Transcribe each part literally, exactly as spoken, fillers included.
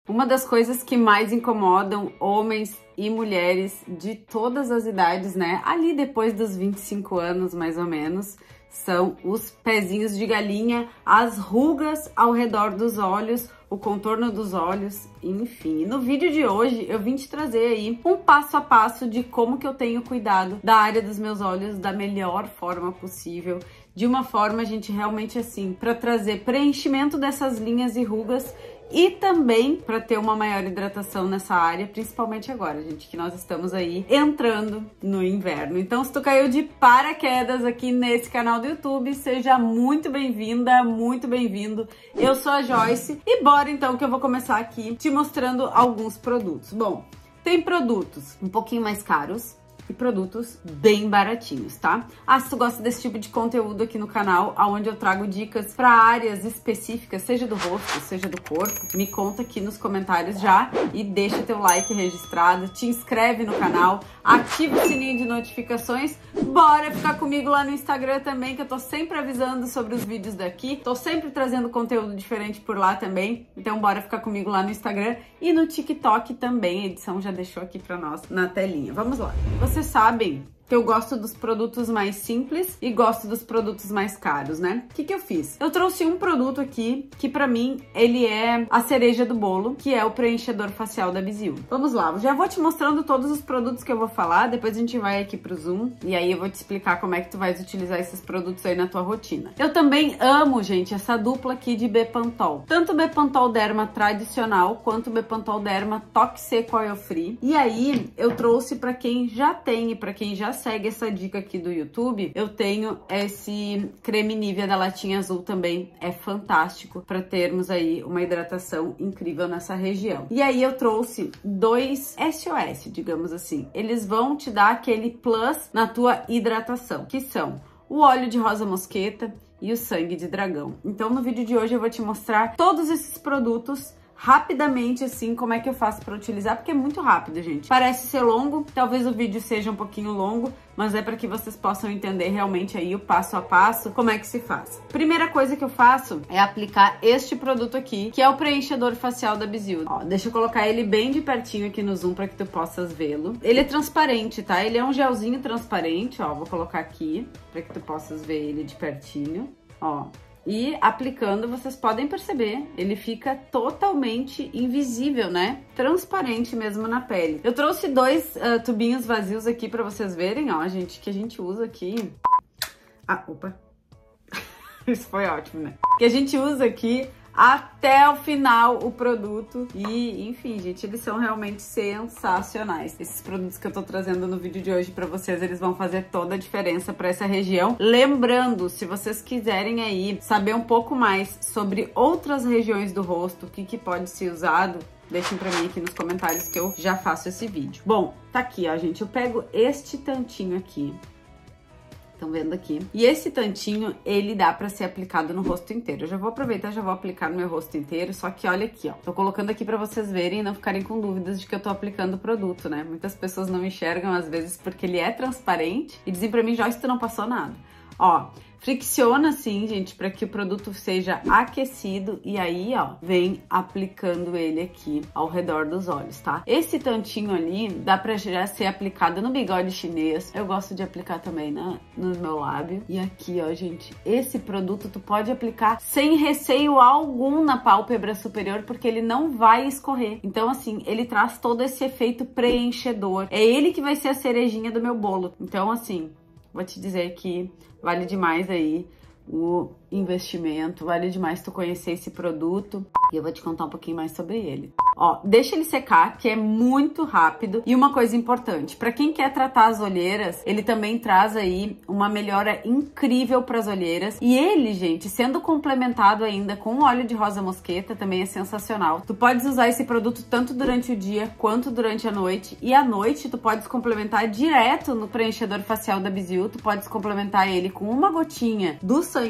Uma das coisas que mais incomodam homens e mulheres de todas as idades, né? Ali depois dos vinte e cinco anos, mais ou menos, são os pezinhos de galinha, as rugas ao redor dos olhos, o contorno dos olhos, enfim. No vídeo de hoje eu vim te trazer aí um passo a passo de como que eu tenho cuidado da área dos meus olhos da melhor forma possível, de uma forma, gente, realmente assim, para trazer preenchimento dessas linhas e rugas e também para ter uma maior hidratação nessa área, principalmente agora, gente, que nós estamos aí entrando no inverno. Então, se tu caiu de paraquedas aqui nesse canal do YouTube, seja muito bem-vinda, muito bem-vindo. Eu sou a Joyce e bora então que eu vou começar aqui te mostrando alguns produtos. Bom, tem produtos um pouquinho mais caros e produtos bem baratinhos, tá? Ah, se tu gosta desse tipo de conteúdo aqui no canal, onde eu trago dicas para áreas específicas, seja do rosto, seja do corpo, me conta aqui nos comentários já e deixa teu like registrado, te inscreve no canal, ativa o sininho de notificações, bora ficar comigo lá no Instagram também, que eu tô sempre avisando sobre os vídeos daqui, tô sempre trazendo conteúdo diferente por lá também, então bora ficar comigo lá no Instagram e no TikTok também, a edição já deixou aqui pra nós na telinha. Vamos lá. Vocês sabem que eu gosto dos produtos mais simples e gosto dos produtos mais caros, né? O que que eu fiz? Eu trouxe um produto aqui que pra mim ele é a cereja do bolo, que é o preenchedor facial da Bizil. Vamos lá, já vou te mostrando todos os produtos que eu vou falar, depois a gente vai aqui pro Zoom e aí eu vou te explicar como é que tu vais utilizar esses produtos aí na tua rotina. Eu também amo, gente, essa dupla aqui de Bepantol. Tanto o Bepantol Derma tradicional quanto o Bepantol Derma Toque Seco Oil Free. E aí eu trouxe pra quem já tem e pra quem já segue essa dica aqui do YouTube, eu tenho esse creme Nivea da latinha azul também, é fantástico para termos aí uma hidratação incrível nessa região. E aí eu trouxe dois S O S, digamos assim, eles vão te dar aquele plus na tua hidratação, que são o óleo de rosa mosqueta e o sangue de dragão. Então no vídeo de hoje eu vou te mostrar todos esses produtos rapidamente, assim, como é que eu faço para utilizar, porque é muito rápido, gente. Parece ser longo, talvez o vídeo seja um pouquinho longo, mas é para que vocês possam entender realmente aí o passo a passo, como é que se faz. Primeira coisa que eu faço é aplicar este produto aqui, que é o preenchedor facial da Bizil. Ó, deixa eu colocar ele bem de pertinho aqui no zoom para que tu possas vê-lo. Ele é transparente, tá? Ele é um gelzinho transparente, ó, vou colocar aqui para que tu possas ver ele de pertinho, ó. E aplicando, vocês podem perceber, ele fica totalmente invisível, né? Transparente mesmo na pele. Eu trouxe dois uh, tubinhos vazios aqui pra vocês verem, ó, gente, que a gente usa aqui. Ah, opa! Isso foi ótimo, né? Que a gente usa aqui até o final o produto e, enfim, gente, eles são realmente sensacionais. Esses produtos que eu tô trazendo no vídeo de hoje pra vocês, eles vão fazer toda a diferença pra essa região. Lembrando, se vocês quiserem aí saber um pouco mais sobre outras regiões do rosto, o que que pode ser usado, deixem pra mim aqui nos comentários que eu já faço esse vídeo. Bom, tá aqui, ó, gente, eu pego este tantinho aqui. Estão vendo aqui? E esse tantinho, ele dá pra ser aplicado no rosto inteiro. Eu já vou aproveitar, já vou aplicar no meu rosto inteiro, só que olha aqui, ó. Tô colocando aqui pra vocês verem e não ficarem com dúvidas de que eu tô aplicando o produto, né? Muitas pessoas não enxergam, às vezes, porque ele é transparente e dizem pra mim, Joyce, tu não passou nada. Ó, fricciona assim, gente, para que o produto seja aquecido e aí, ó, vem aplicando ele aqui ao redor dos olhos, tá? Esse tantinho ali dá pra já ser aplicado no bigode chinês. Eu gosto de aplicar também, né, no meu lábio. E aqui, ó, gente, esse produto tu pode aplicar sem receio algum na pálpebra superior, porque ele não vai escorrer. Então, assim, ele traz todo esse efeito preenchedor. É ele que vai ser a cerejinha do meu bolo. Então, assim, vou te dizer que vale demais aí o investimento, vale demais tu conhecer esse produto e eu vou te contar um pouquinho mais sobre ele. Ó, deixa ele secar, que é muito rápido. E uma coisa importante, para quem quer tratar as olheiras, ele também traz aí uma melhora incrível para as olheiras. E ele, gente, sendo complementado ainda com óleo de rosa mosqueta, também é sensacional. Tu podes usar esse produto tanto durante o dia quanto durante a noite. E à noite tu podes complementar direto no preenchedor facial da Bizil. Tu podes complementar ele com uma gotinha do sangue de dragão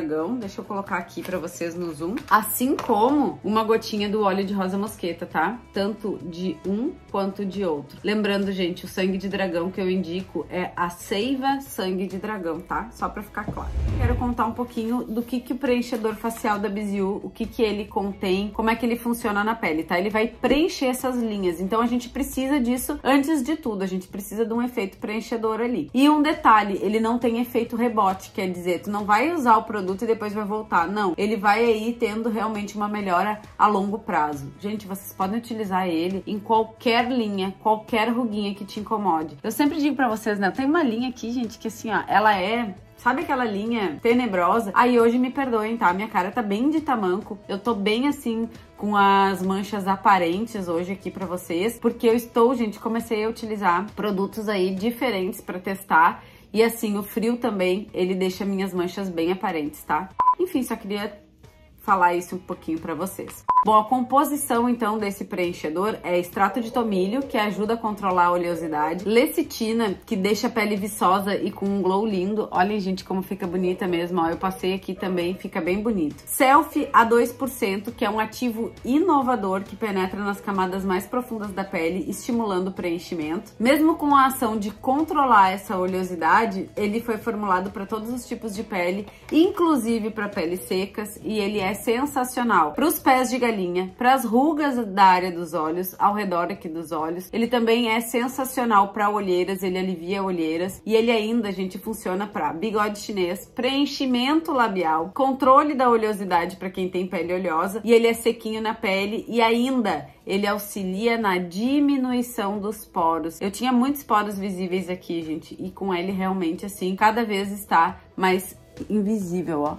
dragão. Deixa eu colocar aqui pra vocês no zoom. Assim como uma gotinha do óleo de rosa mosqueta, tá? Tanto de um quanto de outro. Lembrando, gente, o sangue de dragão que eu indico é a Seiva Sangue de Dragão, tá? Só pra ficar claro. Quero contar um pouquinho do que, que o preenchedor facial da Biziu, o que, que ele contém, como é que ele funciona na pele, tá? Ele vai preencher essas linhas. Então a gente precisa disso antes de tudo. A gente precisa de um efeito preenchedor ali. E um detalhe, ele não tem efeito rebote, quer dizer, tu não vai usar o produto e depois vai voltar. Não, ele vai aí tendo realmente uma melhora a longo prazo. Gente, vocês podem utilizar ele em qualquer linha, qualquer ruguinha que te incomode. Eu sempre digo pra vocês, né? Tem uma linha aqui, gente, que assim, ó, ela é... Sabe aquela linha tenebrosa? Aí hoje me perdoem, tá? Minha cara tá bem de tamanco. Eu tô bem assim, com as manchas aparentes hoje aqui pra vocês. Porque eu estou, gente, comecei a utilizar produtos aí diferentes pra testar. E assim, o frio também, ele deixa minhas manchas bem aparentes, tá? Enfim, só queria falar isso um pouquinho pra vocês. Bom, a composição então desse preenchedor é extrato de tomilho, que ajuda a controlar a oleosidade, lecitina, que deixa a pele viçosa e com um glow lindo. Olhem, gente, como fica bonita mesmo, ó, eu passei aqui também, fica bem bonito. Selfie A dois por cento, que é um ativo inovador que penetra nas camadas mais profundas da pele, estimulando o preenchimento. Mesmo com a ação de controlar essa oleosidade, ele foi formulado para todos os tipos de pele, inclusive para peles secas, e ele é sensacional para os pés de galinha, para as rugas da área dos olhos, ao redor aqui dos olhos. Ele também é sensacional para olheiras, ele alivia olheiras, e ele ainda, gente, funciona para bigode chinês, preenchimento labial, controle da oleosidade para quem tem pele oleosa, e ele é sequinho na pele, e ainda ele auxilia na diminuição dos poros. Eu tinha muitos poros visíveis aqui, gente, e com ele realmente assim, cada vez está mais invisível, ó.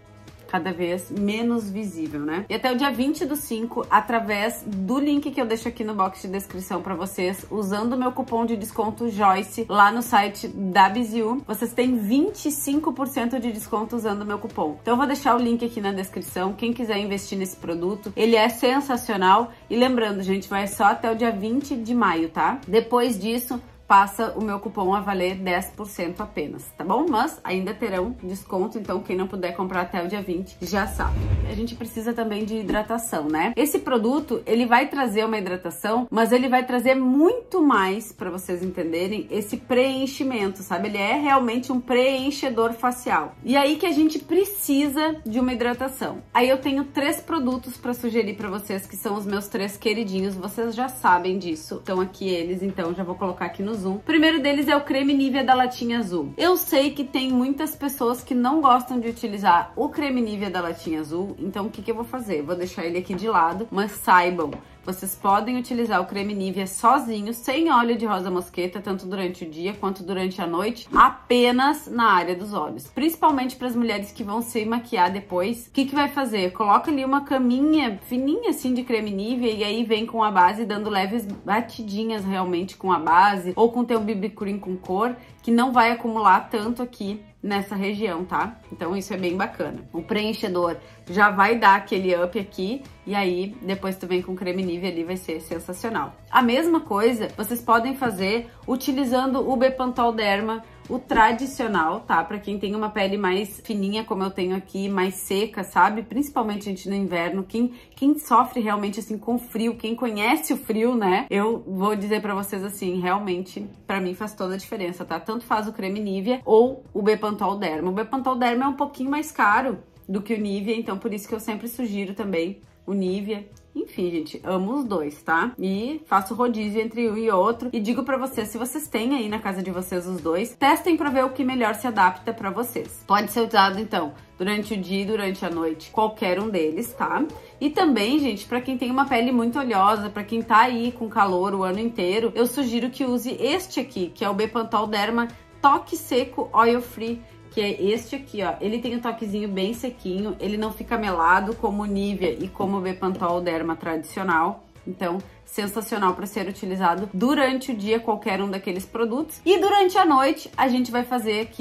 Cada vez menos visível, né? E até o dia vinte do cinco, através do link que eu deixo aqui no box de descrição pra vocês, usando o meu cupom de desconto Joyce lá no site da Biziu, vocês têm vinte e cinco por cento de desconto usando o meu cupom. Então eu vou deixar o link aqui na descrição, quem quiser investir nesse produto, ele é sensacional. E lembrando, gente, vai só até o dia vinte de maio, tá? Depois disso, passa o meu cupom a valer dez por cento apenas, tá bom? Mas ainda terão desconto, então quem não puder comprar até o dia vinte já sabe. A gente precisa também de hidratação, né? Esse produto, ele vai trazer uma hidratação, mas ele vai trazer muito mais, para vocês entenderem, esse preenchimento, sabe? Ele é realmente um preenchedor facial. E aí que a gente precisa de uma hidratação. Aí eu tenho três produtos para sugerir para vocês, que são os meus três queridinhos, vocês já sabem disso. Estão aqui eles, então já vou colocar aqui no zoom. O primeiro deles é o creme Nivea da latinha azul. Eu sei que tem muitas pessoas que não gostam de utilizar o creme Nivea da latinha azul, então o que que eu vou fazer? Vou deixar ele aqui de lado, mas saibam, vocês podem utilizar o creme Nivea sozinho, sem óleo de rosa mosqueta, tanto durante o dia quanto durante a noite, apenas na área dos olhos. Principalmente para as mulheres que vão se maquiar depois. O que que vai fazer? Coloca ali uma caminha fininha assim de creme Nivea e aí vem com a base dando leves batidinhas realmente com a base, ou com teu B B Cream com cor, que não vai acumular tanto aqui nessa região, tá? Então isso é bem bacana. O preenchedor já vai dar aquele up aqui, e aí depois tu vem com creme Nivea ali, vai ser sensacional. A mesma coisa vocês podem fazer utilizando o Bepantol Derma, o tradicional, tá? Pra quem tem uma pele mais fininha, como eu tenho aqui, mais seca, sabe? Principalmente, gente, no inverno. Quem, quem sofre realmente, assim, com frio, quem conhece o frio, né? Eu vou dizer pra vocês, assim, realmente, pra mim faz toda a diferença, tá? Tanto faz o creme Nivea ou o Bepantol Derma. O Bepantol Derma é um pouquinho mais caro do que o Nivea, então por isso que eu sempre sugiro também o Nivea. Enfim, gente, amo os dois, tá? E faço rodízio entre um e outro. E digo pra vocês, se vocês têm aí na casa de vocês os dois, testem pra ver o que melhor se adapta pra vocês. Pode ser usado, então, durante o dia e durante a noite, qualquer um deles, tá? E também, gente, pra quem tem uma pele muito oleosa, pra quem tá aí com calor o ano inteiro, eu sugiro que use este aqui, que é o Bepantol Derma Toque Seco Oil Free, que é este aqui, ó. Ele tem um toquezinho bem sequinho, ele não fica melado como o Nivea e como o Bepantol Derma tradicional. Então, sensacional para ser utilizado durante o dia, qualquer um daqueles produtos. E durante a noite, a gente vai fazer aqui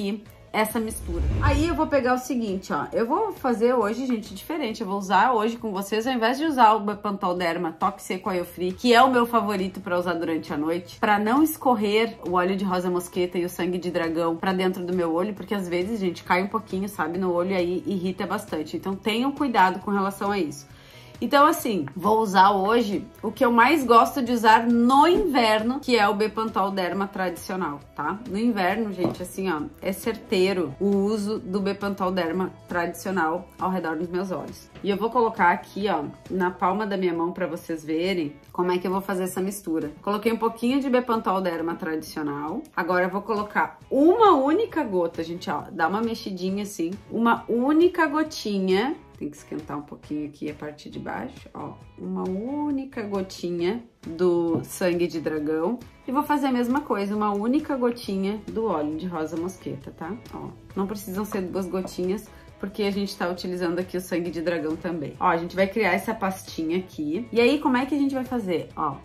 essa mistura. Aí eu vou pegar o seguinte, ó, eu vou fazer hoje, gente, diferente, eu vou usar hoje com vocês, ao invés de usar o Bepantol Derma Toque Seco Oil Free, que é o meu favorito para usar durante a noite, para não escorrer o óleo de rosa mosqueta e o sangue de dragão para dentro do meu olho, porque às vezes, gente, cai um pouquinho, sabe, no olho, aí irrita bastante, então tenham cuidado com relação a isso. Então, assim, vou usar hoje o que eu mais gosto de usar no inverno, que é o Bepantol Derma tradicional, tá? No inverno, gente, assim, ó, é certeiro o uso do Bepantol Derma tradicional ao redor dos meus olhos. E eu vou colocar aqui, ó, na palma da minha mão pra vocês verem como é que eu vou fazer essa mistura. Coloquei um pouquinho de Bepantol Derma tradicional. Agora eu vou colocar uma única gota, gente, ó, dá uma mexidinha assim, uma única gotinha. Tem que esquentar um pouquinho aqui a parte de baixo, ó. Uma única gotinha do sangue de dragão. E vou fazer a mesma coisa, uma única gotinha do óleo de rosa mosqueta, tá? Ó, não precisam ser duas gotinhas, porque a gente tá utilizando aqui o sangue de dragão também. Ó, a gente vai criar essa pastinha aqui. E aí, como é que a gente vai fazer? Ó,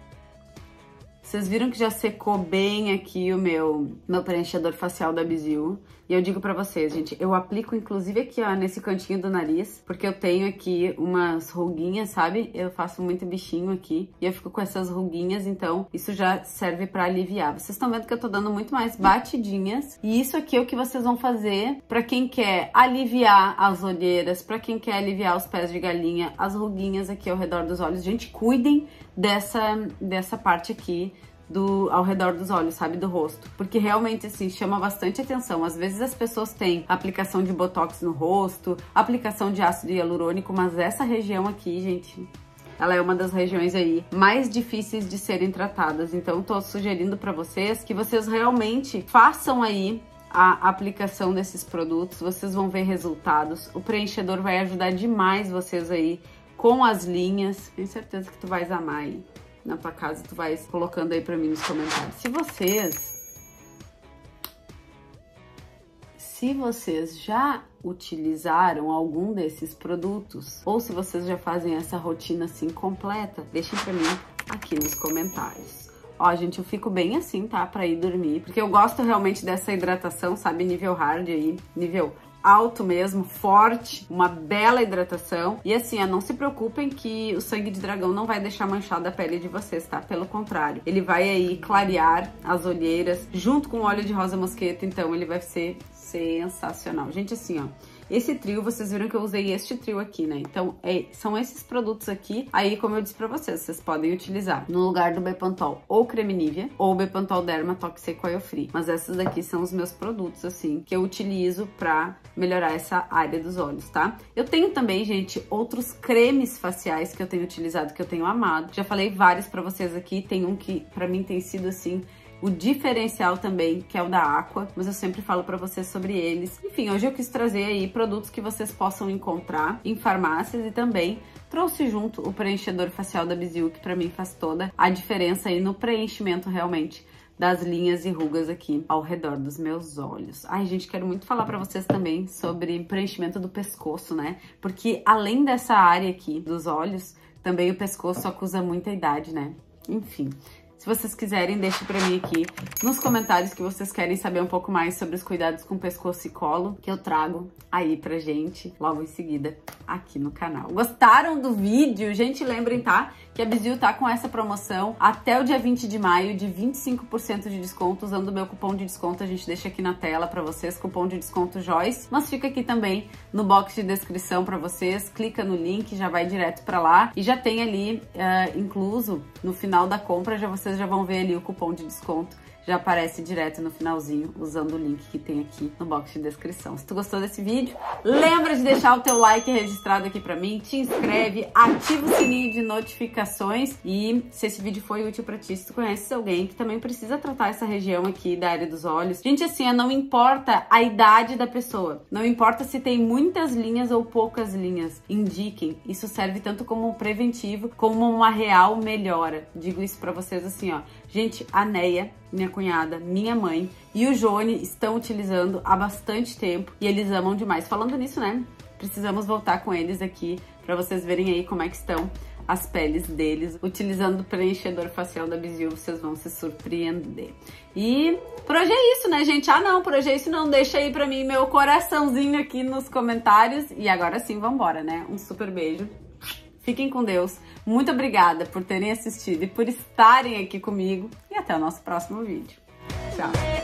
vocês viram que já secou bem aqui o meu, meu preenchedor facial da Bizil. E eu digo pra vocês, gente, eu aplico inclusive aqui, ó, nesse cantinho do nariz, porque eu tenho aqui umas ruguinhas, sabe? Eu faço muito bichinho aqui e eu fico com essas ruguinhas, então isso já serve pra aliviar. Vocês estão vendo que eu tô dando muito mais batidinhas. E isso aqui é o que vocês vão fazer pra quem quer aliviar as olheiras, pra quem quer aliviar os pés de galinha, as ruguinhas aqui ao redor dos olhos. Gente, cuidem dessa, dessa parte aqui do, ao redor dos olhos, sabe, do rosto, porque realmente, assim, chama bastante atenção. Às vezes as pessoas têm aplicação de botox no rosto, aplicação de ácido hialurônico, mas essa região aqui, gente, ela é uma das regiões aí mais difíceis de serem tratadas. Então, tô sugerindo para vocês que vocês realmente façam aí a aplicação desses produtos, vocês vão ver resultados. O preenchedor vai ajudar demais vocês aí com as linhas. Tenho certeza que tu vais amar aí. Na tua casa, tu vai colocando aí pra mim nos comentários. Se vocês... Se vocês já utilizaram algum desses produtos, ou se vocês já fazem essa rotina assim completa, deixem pra mim aqui nos comentários. Ó, gente, eu fico bem assim, tá? Pra ir dormir, porque eu gosto realmente dessa hidratação, sabe? Nível hard aí, nível alto mesmo, forte, uma bela hidratação. E assim, ó, não se preocupem que o sangue de dragão não vai deixar manchada a pele de vocês, tá? Pelo contrário, ele vai aí clarear as olheiras junto com o óleo de rosa mosqueta, então ele vai ser sensacional. Gente, assim, ó, esse trio, vocês viram que eu usei este trio aqui, né? Então, é, são esses produtos aqui. Aí, como eu disse pra vocês, vocês podem utilizar no lugar do Bepantol ou Creme Nivea ou Bepantol Derma Toque Seco Oil Free. Mas esses daqui são os meus produtos, assim, que eu utilizo pra melhorar essa área dos olhos, tá? Eu tenho também, gente, outros cremes faciais que eu tenho utilizado, que eu tenho amado. Já falei vários pra vocês aqui. Tem um que pra mim tem sido, assim, o diferencial também, que é o da Aqua, mas eu sempre falo pra vocês sobre eles. Enfim, hoje eu quis trazer aí produtos que vocês possam encontrar em farmácias e também trouxe junto o preenchedor facial da Bizil, que pra mim faz toda a diferença aí no preenchimento realmente das linhas e rugas aqui ao redor dos meus olhos. Ai, gente, quero muito falar pra vocês também sobre preenchimento do pescoço, né? Porque além dessa área aqui dos olhos, também o pescoço acusa muita idade, né? Enfim... Se vocês quiserem, deixe pra mim aqui nos comentários que vocês querem saber um pouco mais sobre os cuidados com pescoço e colo, que eu trago aí pra gente logo em seguida aqui no canal. Gostaram do vídeo? Gente, lembrem, tá? Que a Bizil tá com essa promoção até o dia vinte de maio de vinte e cinco por cento de desconto usando o meu cupom de desconto. A gente deixa aqui na tela pra vocês, cupom de desconto Joyce, mas fica aqui também no box de descrição pra vocês. Clica no link, já vai direto pra lá e já tem ali uh, incluso no final da compra, já vocês já vão ver ali o cupom de desconto, já aparece direto no finalzinho, usando o link que tem aqui no box de descrição. Se tu gostou desse vídeo, lembra de deixar o teu like registrado aqui pra mim, te inscreve, ativa o sininho de notificações e se esse vídeo foi útil pra ti, se tu conheces alguém que também precisa tratar essa região aqui da área dos olhos. Gente, assim, não importa a idade da pessoa, não importa se tem muitas linhas ou poucas linhas, indiquem. Isso serve tanto como um preventivo, como uma real melhora. Digo isso pra vocês assim, ó. Gente, a Neia, minha cunhada, minha mãe e o Jone estão utilizando há bastante tempo e eles amam demais. Falando nisso, né? Precisamos voltar com eles aqui pra vocês verem aí como é que estão as peles deles. Utilizando o preenchedor facial da Biziu, vocês vão se surpreender. E por hoje é isso, né, gente? Ah, não, por hoje é isso não. Deixa aí pra mim meu coraçãozinho aqui nos comentários. E agora sim, vambora, né? Um super beijo. Fiquem com Deus. Muito obrigada por terem assistido e por estarem aqui comigo. E até o nosso próximo vídeo. Tchau!